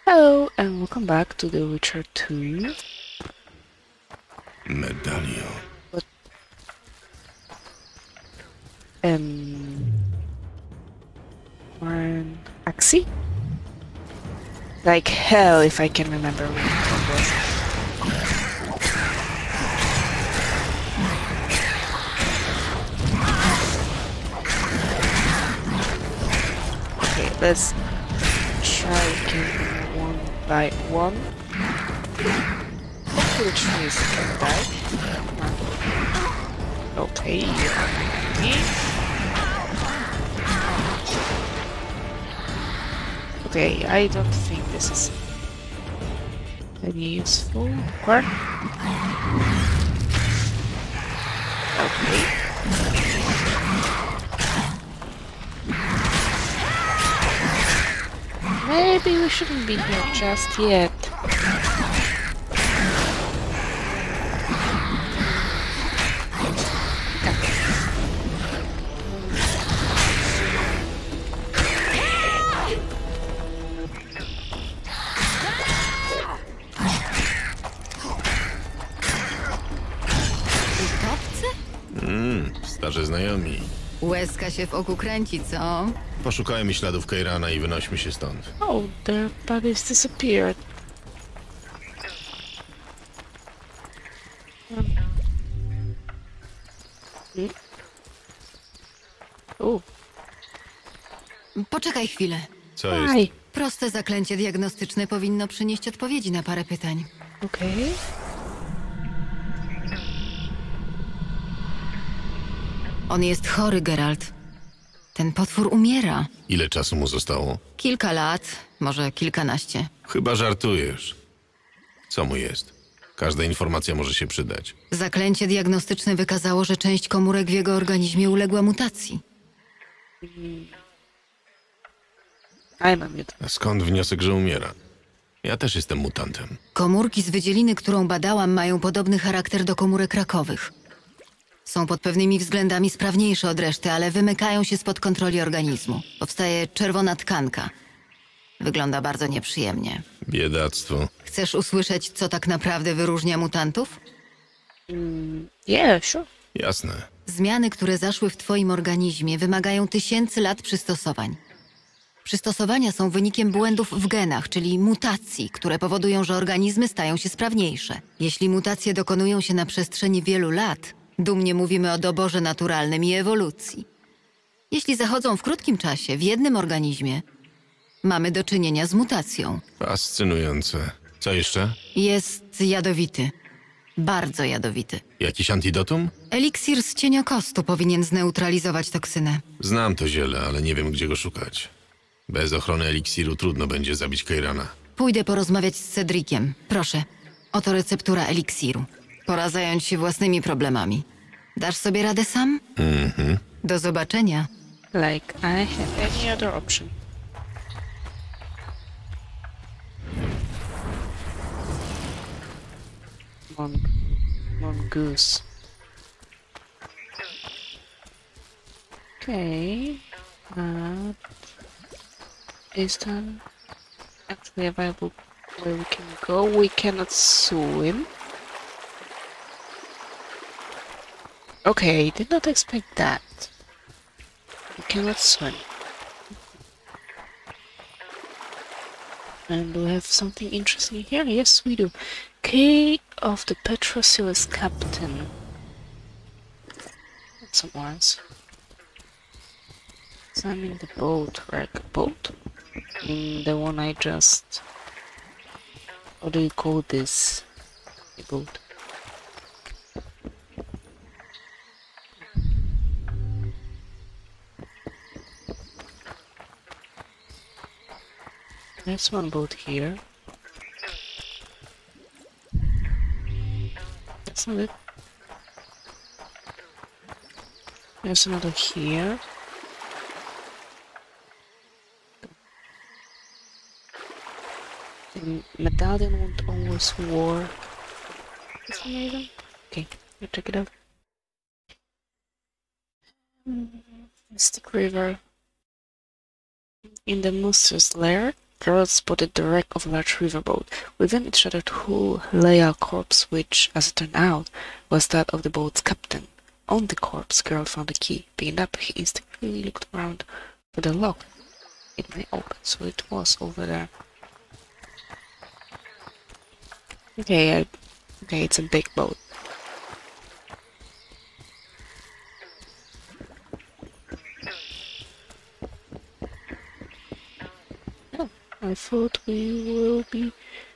Hello and welcome back to The Witcher 2. Medalion. But um Warren Axie? Like hell if I can remember which one was. Okay, let's try killing one by one. Hopefully the trees can die. Okay, you okay, I don't think this is very useful. What? Okay. Maybe we shouldn't be here just yet. Starzy znajomi. Łezka się w oku kręci, co? Poszukajmy śladów Keirana i wynośmy się stąd. Oh, their bodies disappeared. Oh, Poczekaj chwilę. Co jest? hi. Proste zaklęcie diagnostyczne powinno przynieść odpowiedzi na parę pytań. Okay. On jest chory, Geralt. Ten potwór umiera. Ile czasu mu zostało? Kilka lat, może kilkanaście. Chyba żartujesz. Co mu jest? Każda informacja może się przydać. Zaklęcie diagnostyczne wykazało, że część komórek w jego organizmie uległa mutacji. I'm a mutant. A skąd wniosek, że umiera? Ja też jestem mutantem. Komórki z wydzieliny, którą badałam, mają podobny charakter do komórek rakowych. Są pod pewnymi względami sprawniejsze od reszty, ale wymykają się spod kontroli organizmu. Powstaje czerwona tkanka. Wygląda bardzo nieprzyjemnie. Biedactwo. Chcesz usłyszeć, co tak naprawdę wyróżnia mutantów? Yeah, sure. Jasne. Zmiany, które zaszły w twoim organizmie, wymagają tysięcy lat przystosowań. Przystosowania są wynikiem błędów w genach, czyli mutacji, które powodują, że organizmy stają się sprawniejsze. Jeśli mutacje dokonują się na przestrzeni wielu lat, dumnie mówimy o doborze naturalnym i ewolucji. Jeśli zachodzą w krótkim czasie, w jednym organizmie, mamy do czynienia z mutacją. Fascynujące. Co jeszcze? Jest jadowity. Bardzo jadowity. Jakiś antidotum? Eliksir z cieniokostu powinien zneutralizować toksynę. Znam to ziele, ale nie wiem, gdzie go szukać. Bez ochrony eliksiru trudno będzie zabić Keirana. Pójdę porozmawiać z Cedriciem. Proszę, oto receptura eliksiru. Pora zająć się własnymi problemami. Dasz sobie radę sam? Do zobaczenia. Like I have any other option. Mongoose. Okay. Is that actually available where we can go? We cannot swim. Okay, did not expect that. We cannot swim. And do we have something interesting here? Yes, we do. Key of the Petrosilus Captain. That's some words. Examine the boat wreck. Boat? The one I just... What do you call this? The boat. There's one boat here. That's not it. There's another here. The medallion won't always work. Is it amazing? Okay, let's check it out. Mystic River. In the monster's lair. girls spotted the wreck of a large riverboat. Within its shattered hull lay a corpse which, as it turned out, was that of the boat's captain. On the corpse, girl found a key. Picking it up, he instinctively looked around for the lock. It may open, so it was over there. Okay, okay, it's a big boat. Oh, I thought we will be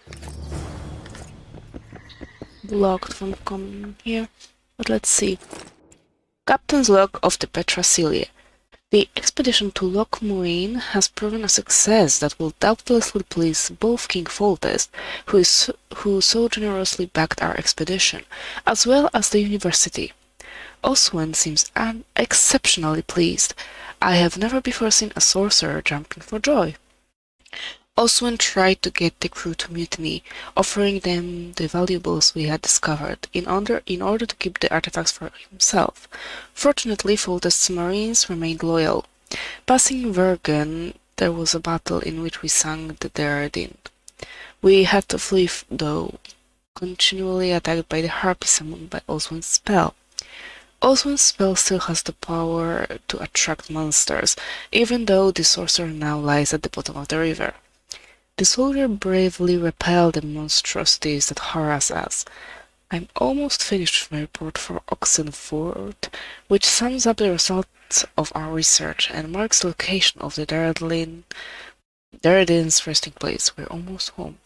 blocked from coming here, but let's see. Captain's log of the Petra Celia. The expedition to Loch Muin has proven a success that will doubtlessly please both King Foltest, who so generously backed our expedition, as well as the university. Oswen seems exceptionally pleased. I have never before seen a sorcerer jumping for joy. Oswen tried to get the crew to mutiny, offering them the valuables we had discovered, in order to keep the artifacts for himself. Fortunately, Foltest's marines remained loyal. Passing Vergen, there was a battle in which we sank the Deredin. We had to flee, though, continually attacked by the harpy summoned by Oswen's spell. Oswen's spell still has the power to attract monsters, even though the sorcerer now lies at the bottom of the river. The soldier bravely repelled the monstrosities that harass us. I'm almost finished with my report for Oxenford, which sums up the results of our research and marks the location of the Deredin's resting place. We're almost home.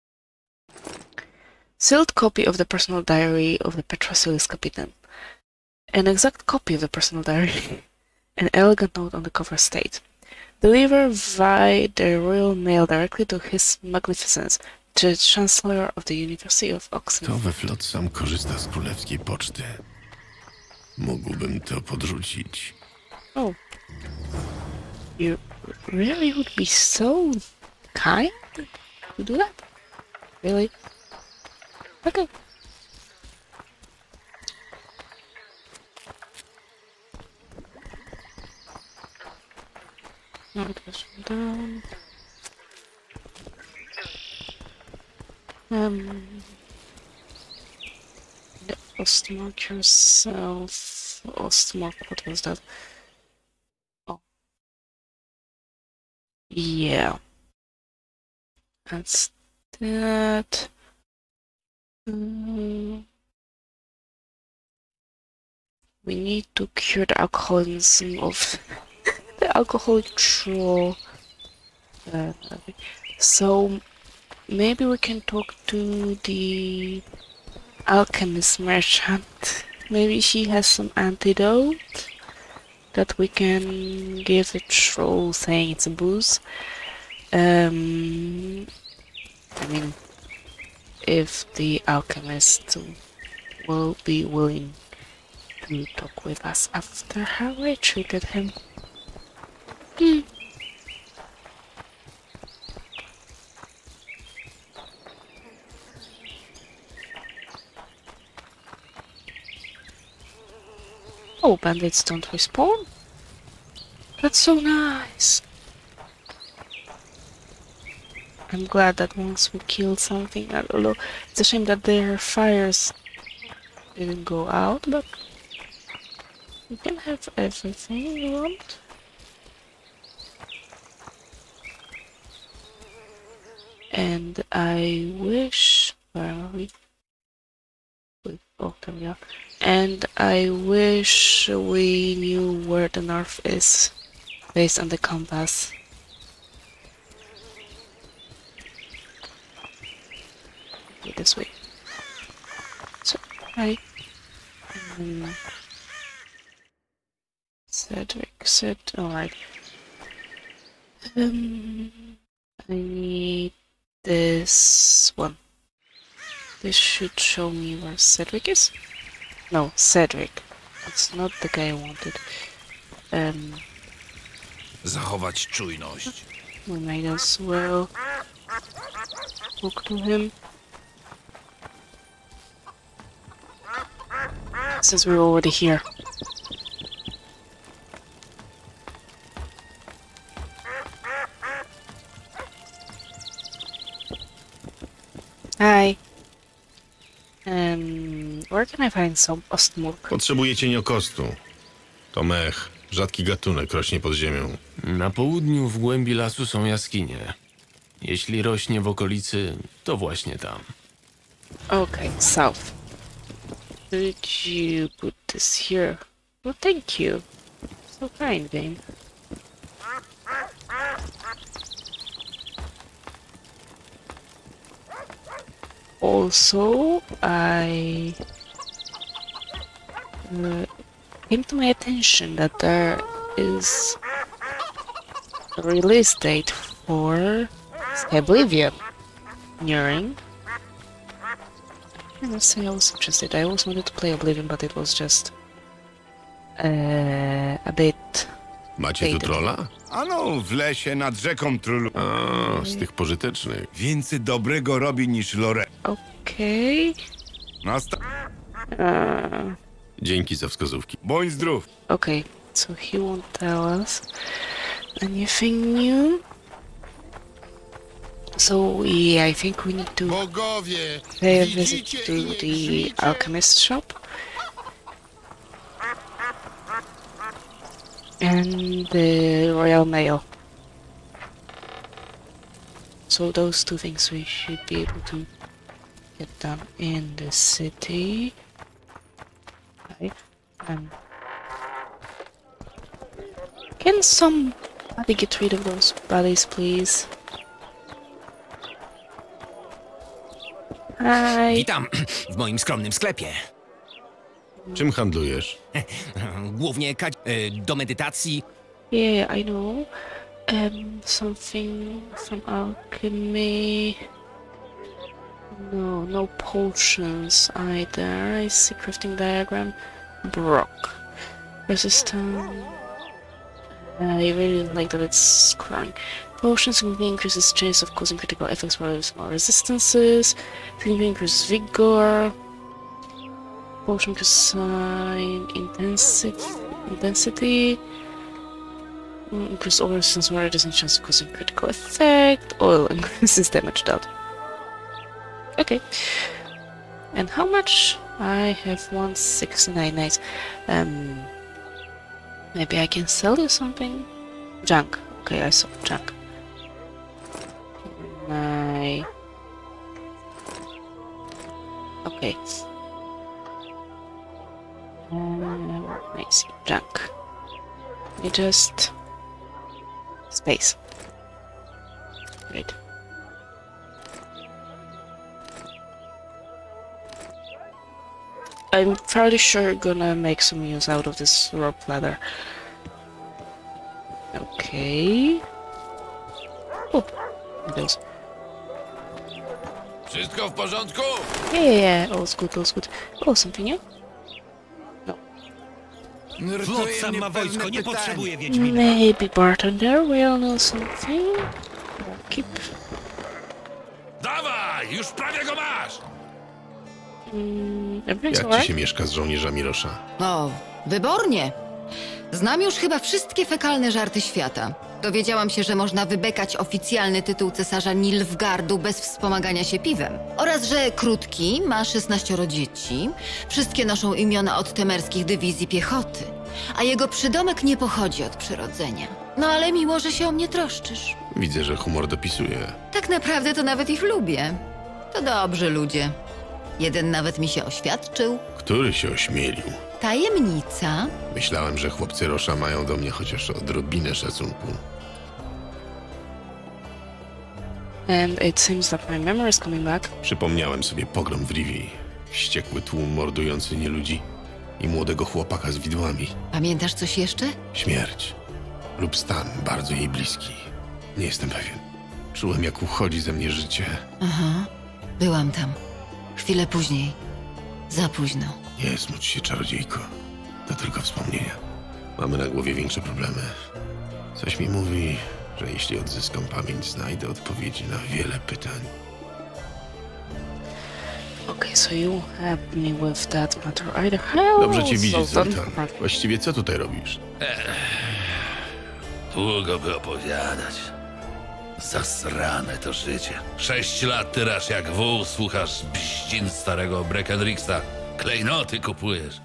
Sealed copy of the personal diary of the Petra Celia's Captain. An exact copy of the personal diary. An elegant note on the cover states: deliver via the Royal Mail directly to His Magnificence, the Chancellor of the University of Oxford. To we flot sam korzysta z królewskiej poczty. Mógłbym to podrzucić. Oh. You really would be so kind to do that? Really? Okay. No, it was down. Ostmark yourself. Ostmark, what was that? Oh. Yeah. That's that. We need to cure the alcoholism of the alcoholic troll. So maybe we can talk to the alchemist merchant. Maybe she has some antidote that we can give the troll, saying it's a booze. I mean, if the alchemist will be willing to talk with us after how I treated him. Oh, bandits don't respawn? That's so nice. I'm glad that once we killed something, although it's a shame that their fires didn't go out, but you can have everything you want. And I wish... where are we? Wait, oh, there we are. And I wish we knew where the north is, based on the compass. Go this way. So, right. Cedric said, alright. I need this one. This should show me where Cedric is. No, Cedric. That's not the guy I wanted. Zachować czujność. We might as well talk to him. Since we're already here. Hi. Where can I find some Ostmurk? Potrzebuję cieniokostu. To mech. Rzadki gatunek rośnie pod ziemią. Na południu w głębi lasu są jaskinie. Jeśli rośnie w okolicy, to właśnie tam. Okay, south. Did you put this here? Well, thank you. So kind, game. Also, I came to my attention that there is a release date for Oblivion nearing. I must say I was interested. I always wanted to play Oblivion, but it was just a bit. Macie tu trolla? Ano, w lesie nad rzeką Trulu. O, z tych pożytecznych. Więcej dobrego robi niż Lore. Okay. Dzięki za wskazówki. Bądź zdrów. Okay, so he won't tell us anything new. So yeah, I think we need to Bogowie, pay a visit widzicie to i nie the krzyjcie? alchemist shop. And the Royal Mail. So those two things we should be able to get done in the city. Okay. Can somebody get rid of those bodies, please? Hi. Witam w moim skromnym sklepie. Czym handlujesz? Głównie do medytacji. Yeah, I know. Something from alchemy. No, no potions either. I see crafting diagram. Brock. Resistance. I really like that it's crying. Potions significantly increases chance of causing critical effects while small resistances. Significantly increases vigor. Potion intensity. Increase all resistance while reducing chance of causing critical effect. Oil increases damage dealt. Okay. And how much? I have 169. Nice. Maybe I can sell you something? Junk. Okay, I saw junk. Okay. Nice. Junk. You just... Space. Great. I'm fairly sure you're gonna make some use out of this rope ladder. Okay. Oh, it is. Wszystko w porządku? Yeah, all's good, all's good. Oh, something new? Flot sam ma wojsko, nie potrzebuje Wiedźmina. Maybe bartender will know something. Keep. Dawaj, już prawie go masz! Everything's Jak ci alright? się mieszka z żołnierzami Rosza? O, wybornie. Znam już chyba wszystkie fekalne żarty świata. Dowiedziałam się, że można wybekać oficjalny tytuł cesarza Nilfgaardu bez wspomagania się piwem. Oraz, że Krótki ma 16 dzieci, wszystkie noszą imiona od temerskich dywizji piechoty, a jego przydomek nie pochodzi od przyrodzenia. No ale miło, że się o mnie troszczysz. Widzę, że humor dopisuje. Tak naprawdę to nawet ich lubię. To dobrzy ludzie. Jeden nawet mi się oświadczył. Który się ośmielił? Tajemnica. Myślałem, że chłopcy Rosza mają do mnie chociaż odrobinę szacunku. And it seems that my memory is coming back. Przypomniałem sobie pogrom w Rivii. Wściekły tłum mordujący nieludzi i młodego chłopaka z widłami. Pamiętasz coś jeszcze? Śmierć lub stan bardzo jej bliski. Nie jestem pewien. Czułem, jak uchodzi ze mnie życie. Aha, byłam tam. Chwilę później. Za późno. Nie smuć się, czarodziejko. To tylko wspomnienia. Mamy na głowie większe problemy. Coś mi mówi, że jeśli odzyskam pamięć, znajdę odpowiedzi na wiele pytań. Okay, so you help me with that matter either. How? Dobrze cię widzieć, Zoltan. Zoltan. Właściwie co tutaj robisz? Długo by opowiadać. Zasrane to życie. 6 lat tyrasz jak wół, słuchasz bździn starego Breckenrixa. Klejnoty kupujesz.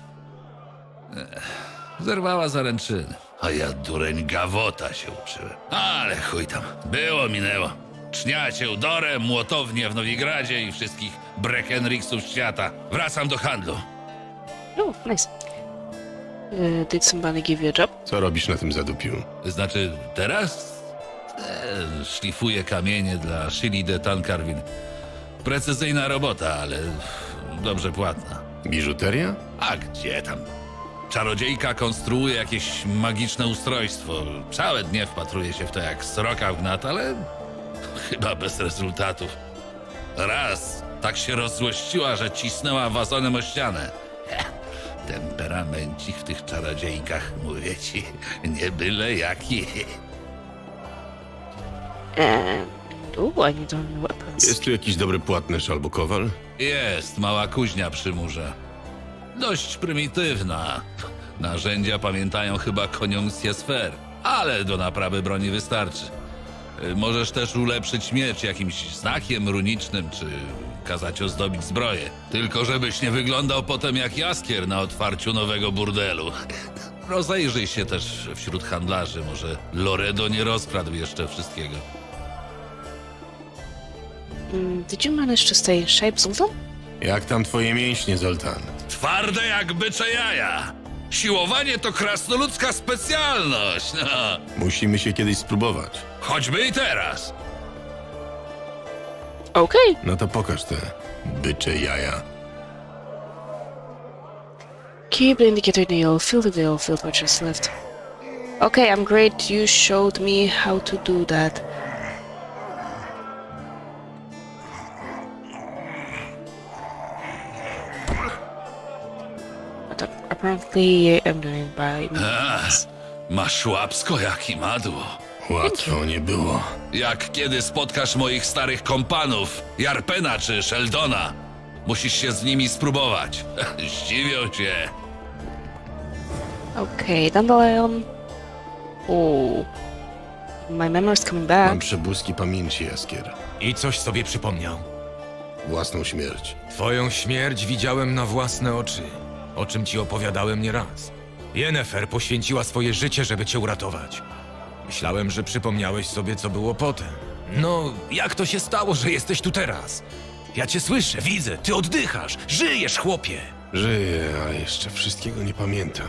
Zerwała zaręczyny. A ja dureń gawota się uczyłem. Ale chuj tam. Było, minęło. Czniacie Udorę, młotownię w Nowigradzie i wszystkich Breckenrixów świata. Wracam do handlu. Oh, nice. Did somebody give you a job? Co robisz na tym zadupiu? Znaczy, teraz? Szlifuję kamienie dla Shili de Tancarville. Precyzyjna robota, ale dobrze płatna. Biżuteria? A gdzie tam? Czarodziejka konstruuje jakieś magiczne ustrojstwo. Całe dnie wpatruje się w to jak sroka w gnat, ale chyba bez rezultatów. Raz tak się rozzłościła, że cisnęła wazonem o ścianę. Temperamencik w tych czarodziejkach, mówię ci, nie byle jaki. I need only weapons. Jest tu jakiś dobry płatnerz albo kowal? Jest mała kuźnia przy murze. Dość prymitywna. Narzędzia pamiętają chyba koniunkcję sfer, ale do naprawy broni wystarczy. Możesz też ulepszyć miecz jakimś znakiem runicznym, czy kazać ozdobić zbroję. Tylko żebyś nie wyglądał potem jak jaskier na otwarciu nowego burdelu. Rozejrzyj się też wśród handlarzy, może Loredo nie rozkradł jeszcze wszystkiego. Did you manage to stay in shape, Zoltan? Jak tam twoje mięśnie, Zoltan? Twarde jak bycze jaja. Siłowanie to krasnoludzka specjalność. No. Musimy się kiedyś spróbować. Choćby i teraz. Okay. No to pokaż te bycze jaja. Keep the indicator in the yellow field if the yellow field which is left. Okay, I'm great. You showed me how to do that. But apparently I'm doing it by means. Masz łapsko jak i madło. Łatwo nie było. Jak kiedy spotkasz moich starych kompanów, Jarpena czy Sheldona, musisz się z nimi spróbować. Zdziwią cię. Okay, Dandelion. Oh. My memory's coming back. Mam przebłyski pamięci, Jaskier. I coś sobie przypomniał. Własną śmierć. Twoją śmierć widziałem na własne oczy, o czym ci opowiadałem nieraz. Yennefer poświęciła swoje życie, żeby cię uratować. Myślałem, że przypomniałeś sobie, co było potem. No, jak to się stało, że jesteś tu teraz? Ja cię słyszę, widzę, ty oddychasz, żyjesz, chłopie! Żyję, ale jeszcze wszystkiego nie pamiętam.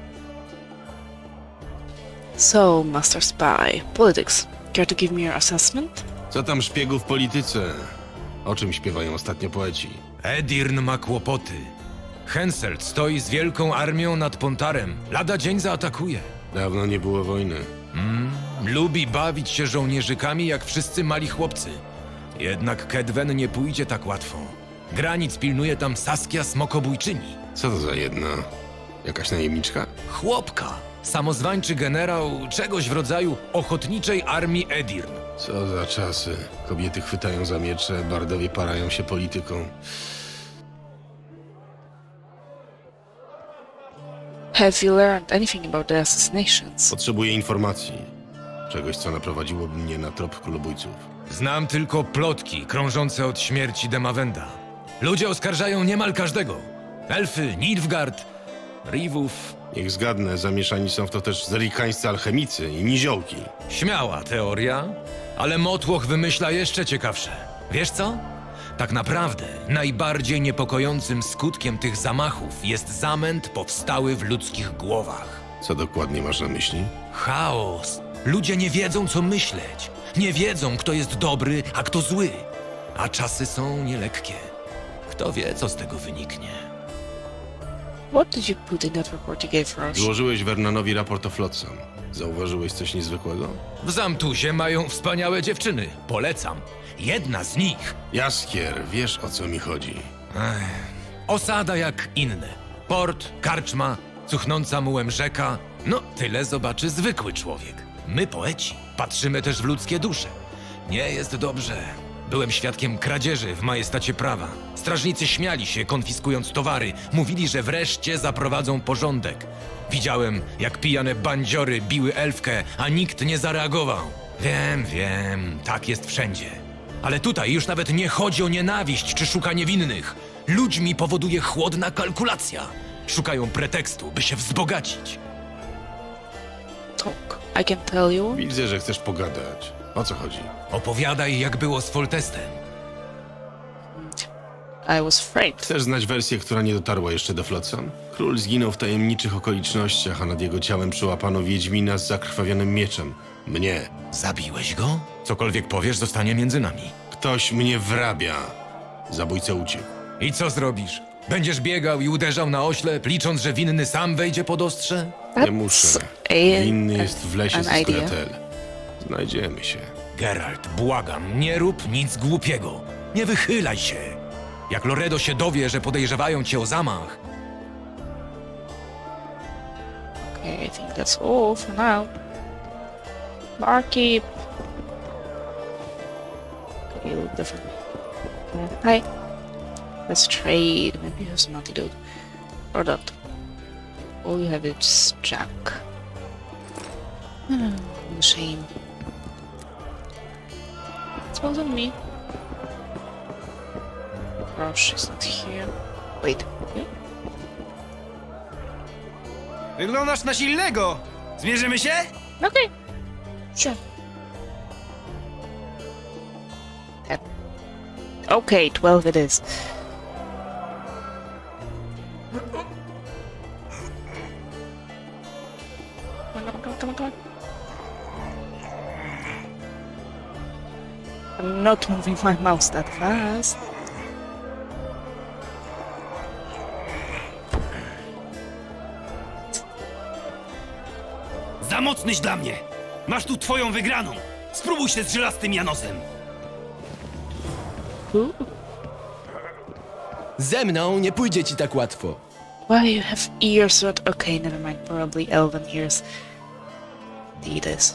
So, Master Spy, politics. Care to give me your assessment? Co tam szpiegu w polityce? O czym śpiewają ostatnio poeci? Edirn ma kłopoty. Henselt stoi z wielką armią nad Pontarem. Lada dzień zaatakuje. Dawno nie było wojny. Lubi bawić się żołnierzykami jak wszyscy mali chłopcy. Jednak Kedwen nie pójdzie tak łatwo. Granic pilnuje tam Saskia Smokobójczyni. Co to za jedna? Jakaś najemniczka? Chłopka. Samozwańczy generał czegoś w rodzaju ochotniczej armii Edirn. Co za czasy. Kobiety chwytają za miecze, bardowie parają się polityką. Have you learned anything about the assassinations? Potrzebuję informacji. Czegoś, co naprowadziłoby mnie na trop królobójców. Znam tylko plotki krążące od śmierci Demawenda. Ludzie oskarżają niemal każdego. Elfy, Nilfgaard, Rivów. Niech zgadnę, zamieszani są w to też zerikańscy alchemicy i niziołki. Śmiała teoria, ale Motłoch wymyśla jeszcze ciekawsze. Wiesz co? Tak naprawdę najbardziej niepokojącym skutkiem tych zamachów jest zamęt powstały w ludzkich głowach. Co dokładnie masz na myśli? Chaos. Ludzie nie wiedzą, co myśleć. Nie wiedzą, kto jest dobry, a kto zły. A czasy są nielekkie. Kto wie, co z tego wyniknie. What did you put in that report you gave Roche? Złożyłeś Vernanowi raport o Flotsam. Zauważyłeś coś niezwykłego? W Zamtusie mają wspaniałe dziewczyny. Polecam. Jedna z nich. Jaskier, wiesz, o co mi chodzi. Osada jak inne. Port, karczma, cuchnąca mułem rzeka. No, tyle zobaczy zwykły człowiek. My, poeci, patrzymy też w ludzkie dusze. Nie jest dobrze. Byłem świadkiem kradzieży w majestacie prawa. Strażnicy śmiali się, konfiskując towary. Mówili, że wreszcie zaprowadzą porządek. Widziałem, jak pijane bandziory biły elfkę, a nikt nie zareagował. Wiem, tak jest wszędzie. Ale tutaj już nawet nie chodzi o nienawiść czy szukanie winnych. Ludźmi powoduje chłodna kalkulacja. Szukają pretekstu, by się wzbogacić. Talk. I can tell you. Widzę, że chcesz pogadać. O co chodzi? Opowiadaj, jak było z Foltestem. I was afraid. Chcesz znać wersję, która nie dotarła jeszcze do Flotsam? Król zginął w tajemniczych okolicznościach, a nad jego ciałem przyłapano wiedźmina z zakrwawionym mieczem. Mnie. Zabiłeś go? Cokolwiek powiesz, zostanie między nami. Ktoś mnie wrabia. Zabójca uciekł. I co zrobisz? Będziesz biegał i uderzał na oślep, licząc, że winny sam wejdzie pod ostrze? Nie muszę. Winny jest w lesie ze Skratel. Znajdziemy się. Geralt, błagam, nie rób nic głupiego. Nie wychylaj się. Jak Loredo się dowie, że podejrzewają cię o zamach. Okay, I think that's all for now. Barkeep. Okay, you look different. Hi. Let's trade. Maybe you have some antidote. Or not. All you have is Jack. Shame. It's well on me. Oh, she's not here. Wait. Yeah? Wyglądasz na silnego! Zmierzymy się? Okay. Sure. Okay, 12 it is. Come on. I'm not moving my mouse that fast. Za mocnyś dla mnie! Masz tu twoją wygraną! Spróbuj się z żelastym Janosem! Ze mną nie pójdzie ci tak łatwo. Why you have ears? What? Okay, never mind. Probably elven ears. Indeed is.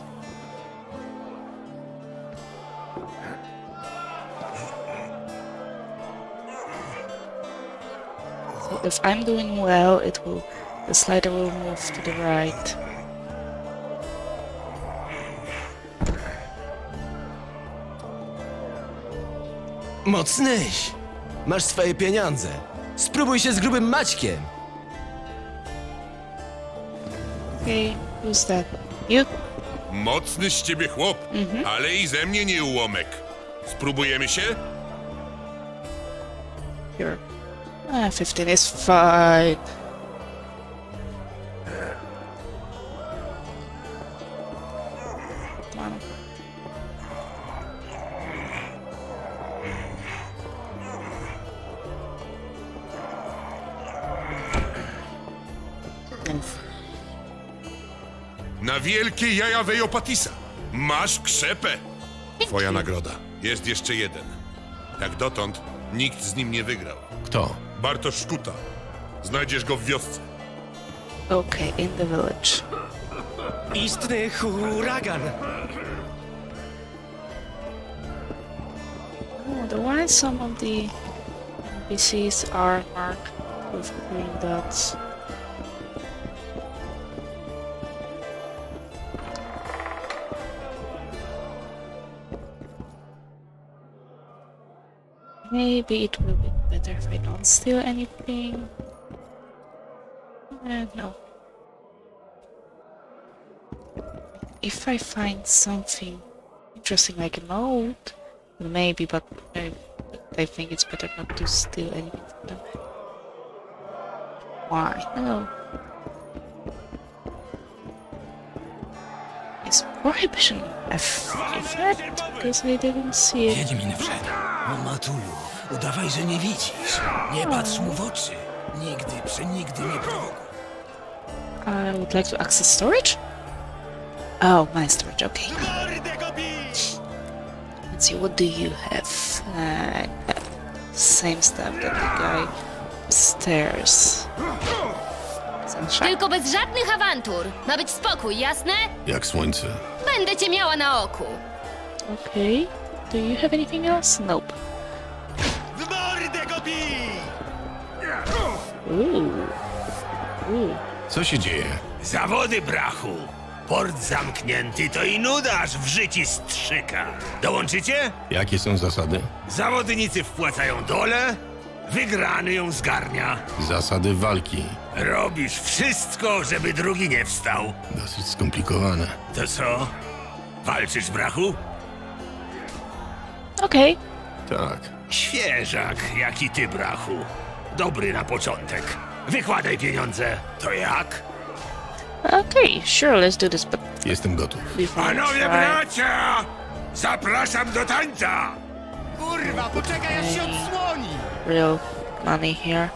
So if I'm doing well, the slider will move to the right. Mocnyś! Masz swoje pieniądze. Spróbuj się z grubym Maćkiem. Okay, who's that? You? Mocny z ciebie chłop, ale i ze mnie nie ułomek. Spróbujemy się? Sure. 15 is fine. Come on. Na wielkie jaja Wejopatisa. Masz krzepę. Twoja nagroda. Jest jeszcze jeden. Jak dotąd nikt z nim nie wygrał. Kto? Bartosz Szkuta. Znajdziesz go w wiosce. Okay, in the village. Istny huragan! Oh, why some of the NPCs are marked with green dots? Maybe it will be better if I don't steal anything. No. If I find something interesting like a note, maybe, but I think it's better not to steal anything from them. Why? No. Is prohibition effect? Because I didn't see it. Wiedźmin wszedł. O Matulu, udawaj, że nie widzisz. Nie patrz mu w oczy. Nigdy nie prowokuj. I would like to access storage? Oh, my storage, okay. Let's see, what do you have? Same stuff that the guy upstairs. Sunshine? Tylko bez żadnych awantur. Ma być spokój, jasne? Jak słońce. Będę cię miała na oku. Okay. Do you have anything else? Nope. Ooh. Co się dzieje? Zawody, brachu! Port zamknięty to i nudaż w życi strzyka. Dołączycie? Jakie są zasady? Zawodnicy wpłacają dolę, wygrany ją zgarnia. Zasady walki. Robisz wszystko, żeby drugi nie wstał. Dosyć skomplikowane. To co? Walczysz, brachu? Okay. Tak. Świeżak, jak i ty, brachu. Dobry na początek. Wykładaj pieniądze. To jak? Okay, sure, let's do this, but Jestem gotów. before we Panowie try... bracia! Zapraszam do tańca! Kurwa, poczekaj aż się odsłoni! real money here.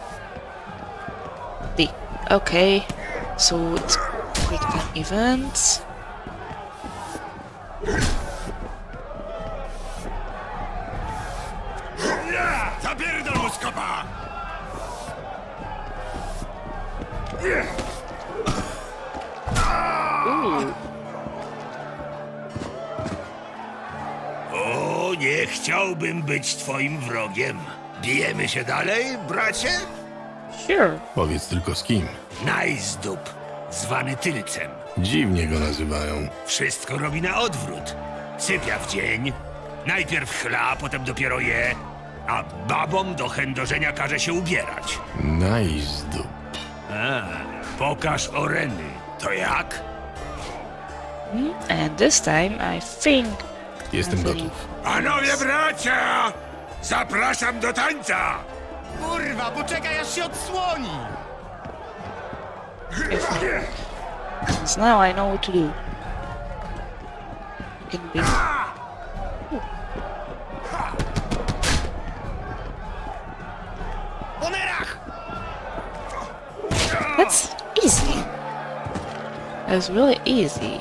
Okay, so it's quick time events. Zapierdol mu skopa! Ooh, O, nie chciałbym być twoim wrogiem. Bijemy się dalej, bracie? sure. Powiedz tylko z kim. Najzdób, zwany Tylcem. Dziwnie go nazywają. Wszystko robi na odwrót. Sypia w dzień, najpierw chla, potem dopiero je, a babom do chędożenia każe się ubierać. Najzdób. Pokaż oreny. To jak? And this time, I think... Jestem gotów. Panowie bracia! Zapraszam do tańca! Kurwa, poczekaj aż się odsłoni! Since now I know what to do. You can be... That's easy. That's really easy.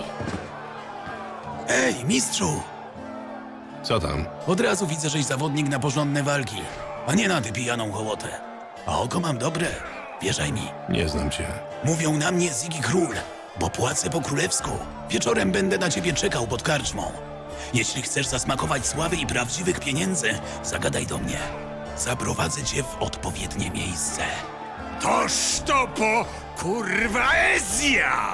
Ej, mistrzu! Co tam? Od razu widzę, żeś zawodnik na porządne walki, a nie na tę pijaną hołotę. A oko mam dobre, wierzaj mi. Nie znam cię. Mówią na mnie Ziggy Król, bo płacę po królewsku. Wieczorem będę na ciebie czekał pod karczmą. Jeśli chcesz zasmakować sławy i prawdziwych pieniędzy, zagadaj do mnie. Zaprowadzę cię w odpowiednie miejsce. Toż to po kurwa Ezja!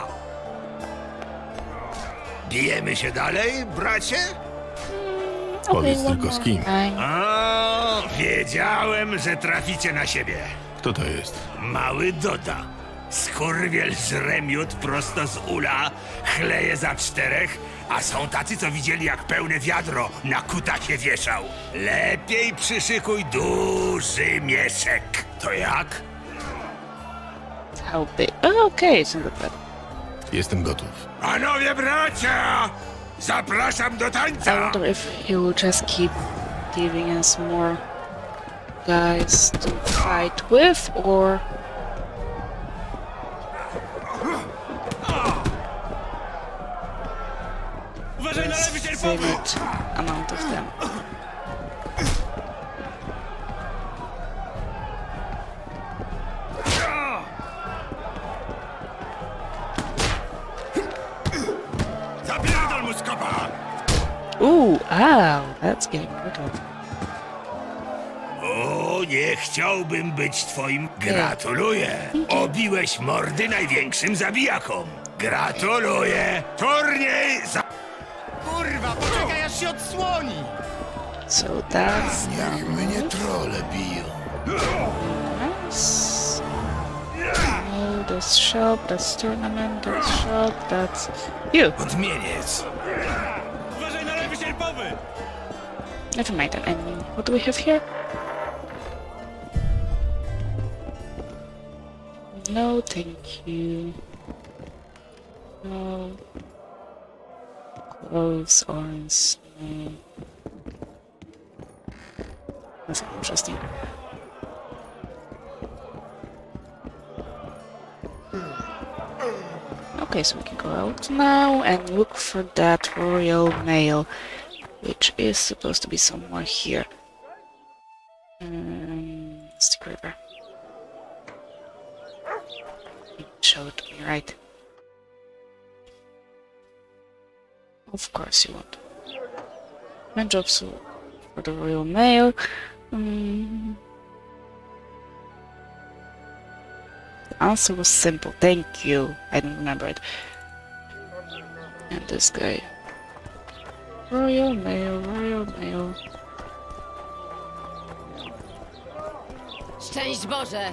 Bijemy się dalej, bracie? Powiedz one tylko z more kim. time. O, wiedziałem, że traficie na siebie. Kto to jest? Mały Doda. Skurwiel żre miód prosto z ula, chleje za czterech, a są tacy, co widzieli, jak pełne wiadro na kutasie wieszał. Lepiej przyszykuj duży mieszek. To jak? How big? Oh, okay, it's not that bad. Jestem gotów. Panowie bracia! Zapraszam do I tańca! wonder if he will just keep giving us more guys to fight with, or favorite amount of them. Zapierdol mu skopa! Ooh, ow, that's getting brutal. O, nie chciałbym być twoim... Gratuluję! Obiłeś mordy największym zabijakom. Gratuluję! Turniej za... Kurwa, poczekaj aż się odsłoni! So that's Niech mnie trole biją. nice. No, that's shop, that's tournament, that's shop, that's you. Odmieniec. Uważaj na lewy sierpowy! Never mind. And what do we have here? No, thank you. No. Clothes, orange. No. Nothing interesting. Okay, so we can go out now and look for that Royal Mail, which is supposed to be somewhere here. Stick River. Show it to me, right? Of course you want. My job's for the Royal Mail. The answer was simple. Thank you. I don't remember it. And this guy. Royal Mail, Royal Mail. Szczęść Boże!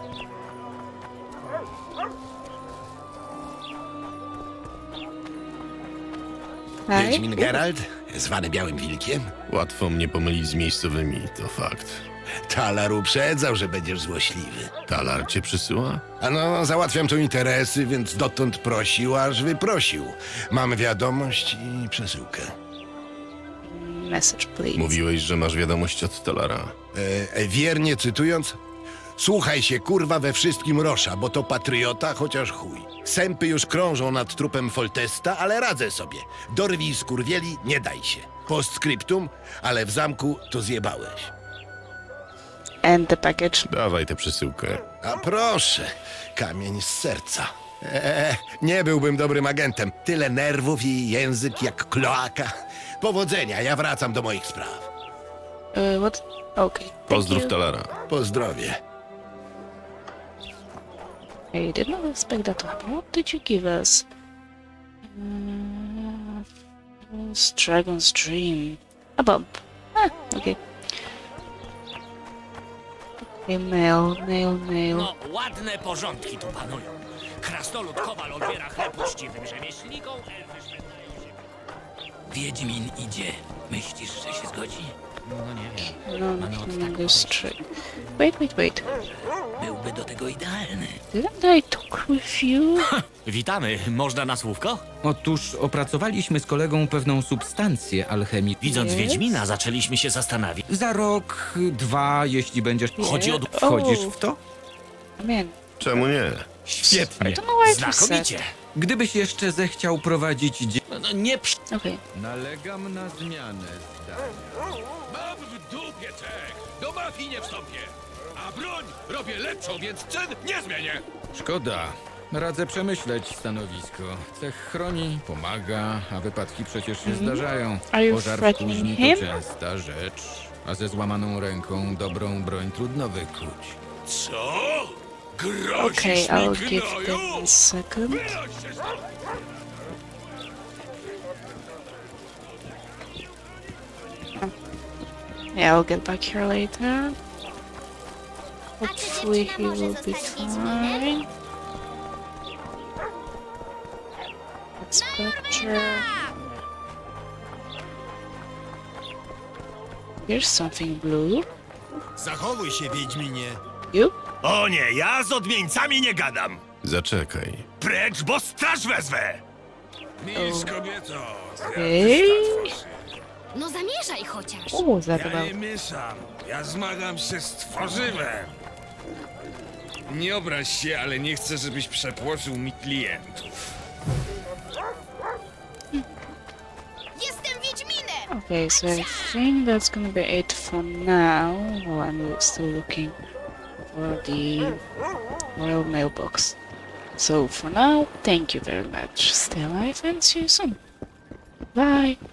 Hi. Wiedźmin Geralt, zwany Białym Wilkiem. Łatwo mnie pomylić z miejscowymi, to fakt. Talar uprzedzał, że będziesz złośliwy. Talar cię przysyła? Ano, załatwiam tu interesy, więc dotąd prosił, aż wyprosił. Mam wiadomość i przesyłkę. Message, please. Mówiłeś, że masz wiadomość od Talara. Wiernie cytując, słuchaj się kurwa we wszystkim Rosza, bo to patriota, chociaż chuj. Sępy już krążą nad trupem Foltesta, ale radzę sobie. Dorwij skurwieli, nie daj się. Postscriptum, ale w zamku to zjebałeś. And the package. Dawaj tę przesyłkę. A proszę, kamień z serca. Nie byłbym dobrym agentem. Tyle nerwów i język jak kloaka. Powodzenia, ja wracam do moich spraw. What? Okay. Pozdrów Talara. Pozdrowie. I did not expect that to happen. What did you give us? Dragon's Dream. A bomb. Okay. Okay, mail. No, ładne porządki tu panują. Krasnolud Kowal odbiera chleb uczciwym rzemieślnikom, elfy szwędają się. Wiedźmin idzie. Myślisz, że się zgodzi? No nie wiem. No, Mamy od no, tak this trick. Wait. Byłby do tego idealny. Didn't I talk with you? Witamy. Można na słówko? Otóż opracowaliśmy z kolegą pewną substancję alchemiczną. Widząc Yes? Wiedźmina, zaczęliśmy się zastanawiać. Za rok, 2, jeśli będziesz... Chodzi o... Wchodzisz w to? I mean, Czemu nie? Świetnie. I don't know why you Znakomicie. Gdybyś jeszcze zechciał prowadzić... No, nie okay. Nalegam na zmianę zdania. Mam w dupie czek. Do mafii nie wstąpię. A broń robię lepszą, więc cen nie zmienię. Szkoda. Radzę przemyśleć stanowisko. Cech chroni, pomaga, a wypadki przecież się zdarzają. Are you Pożar w threatening kuźni him? to częsta rzecz, a ze złamaną ręką dobrą broń trudno wykuć. Co? Okay, Grozisz I'll mi, give gnoju? them a second. Wynoś się stąd. Yeah, I'll get back here later. Hopefully he will be fine. Let's picture. Here's something blue. Zachowuj się, Wiedźminie. You? O nie, ja z odmieńcami nie gadam. Zaczekaj. Precz, bo straż wezwę. Milcz, kobieto. Okay. No zamierzaj chociaż. Oh, is that Ja about? nie mieszam. Ja zmagam się z tworzywem. Nie obraź się, ale nie chcę, żebyś przepłoczył mi klientów. Jestem Wiedźminem! Okay, so I think that's gonna be it for now. While I'm still looking for the royal mailbox. So for now, thank you very much. Stay alive and see you soon. Bye.